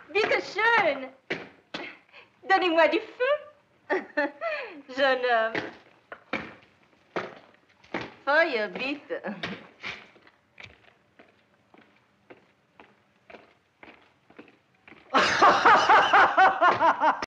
Bitte schön. Donnez-moi du feu. Jeune homme. Feuille, bitte.